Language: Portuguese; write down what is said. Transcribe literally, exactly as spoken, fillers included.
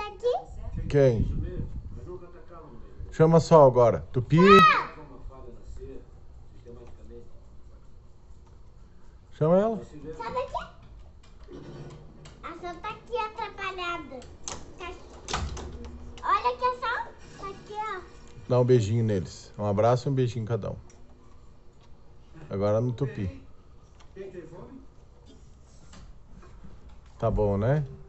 tá aqui? Quem? Chama Sol agora. Tupi. Chama ela. Sai daqui. A Sol tá aqui atrapalhada. Tá aqui. Olha aqui a Sol. Tá aqui, ó. Dá um beijinho neles. Um abraço e um beijinho cada um. Agora no Tupi. Tá bom, né?